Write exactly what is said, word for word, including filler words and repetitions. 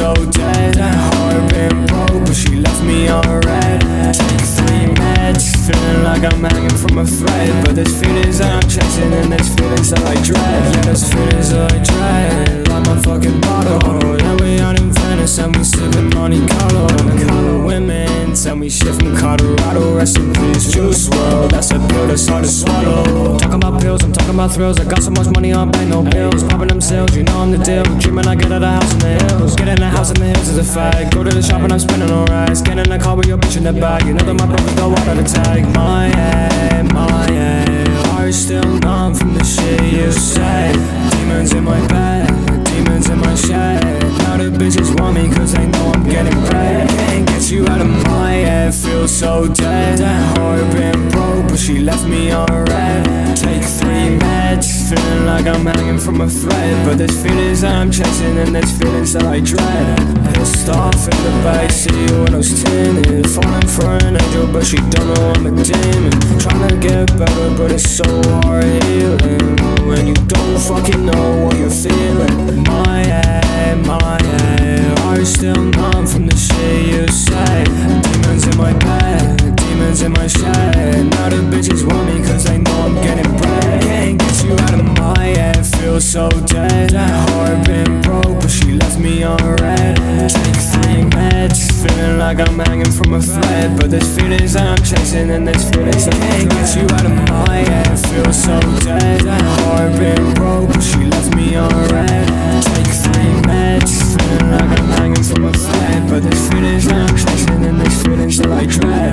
so dead. Heart been broke, but she left me on red. Take three meds, feeling like I'm hanging from a thread. But there's feelings that I'm chasing, and there's feelings that I dread. Yeah, there's feelings that I dread, like my fucking bottle. Yeah, we out in Venice and we sipping Monte Carlo. Color women tell me shit from Colorado. Rest in peace, Juice world. That's a pill that's hard to swallow. Talking about pills, I'm talking about thrills. I got so much money, I pay no bills. Popping them sales, you know I'm the deal. Dreaming I get out of the house in the hills. Get in the house in the hills is a fact. Go to the shop and I'm spending on rides. Get in the car with your bitch in the back. You know that my brothers go out of the tag. My head, my head, heart still numb from the shit you say. Demons in my bed, demons in my shed. Now the bitches want me cause they know I'm getting bread. Can't get you out of my head, feel so dead. Heart been broke, but she left me on red. Take three meds, feeling like I'm hanging from a thread. But there's feelings that I'm chasing, and there's feelings that I dread. Pissed off in the backseat when I was tinted. Falling for an angel, but she don't know I'm a demon. Trying to get better, but it's so hard healing when you don't fucking know what you're feeling. My head, my head, heart still numb from the shit you say. Demons in my bed, demons in my shed. Now the bitches want me cause they know I'm getting bread. Can't get you out of my head, feel so dead. Heart been broke, but she left me on red. Take three meds, feeling like I'm hanging from a thread. But there's feelings that I'm chasing, and there's feelings that can't get you out of my head, feel so dead. Heart been broke, but she left me on red. Take three meds, feeling like I'm hanging from a thread. But there's feelings that I'm chasing, and there's feelings that I dread.